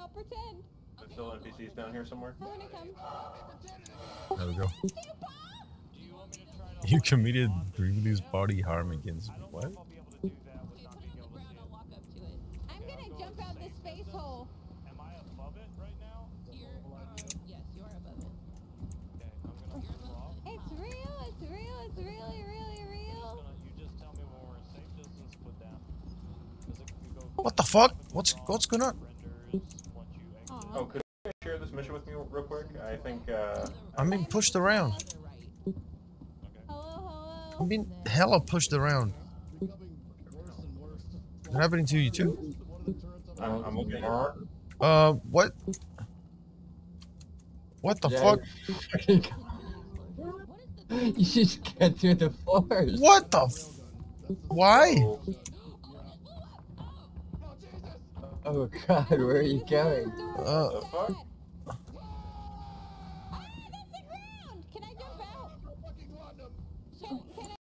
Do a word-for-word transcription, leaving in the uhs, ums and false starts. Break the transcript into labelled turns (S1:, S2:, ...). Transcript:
S1: I'll pretend.
S2: There's still N P Cs down here somewhere.
S1: I'm gonna come.
S3: There we go. You committed grievous body harm against me. What?
S1: I'm gonna jump out this space hole.
S4: Am I above it right now?
S1: You're, yes, you're above it.
S4: Okay, I'm gonna drop.
S1: It's real, it's real, it's really, really real.
S4: You just tell me when we're in safe distance, put down.
S3: What the fuck? What's what's going on?
S2: Oh, could you share this mission with me real quick? I think, uh...
S3: I'm being pushed around.
S1: Hello, hello.
S3: I'm being hella pushed around. Is it happening to you too?
S2: I'm, I'm looking at
S3: Uh, what? What the
S5: Yeah,
S3: fuck?
S5: You should get through the force.
S3: What the f- Why?
S5: Oh god, where are you going?
S3: Uh,
S2: the fuck?